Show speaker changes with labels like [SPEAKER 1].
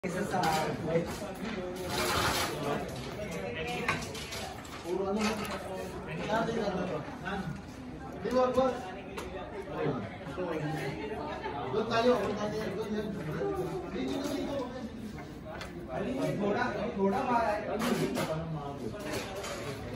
[SPEAKER 1] Isa sa wait. Puro ano mo? Natin ano to? Di ba? Doon tayo. Doon yan. Dito. Goda ba?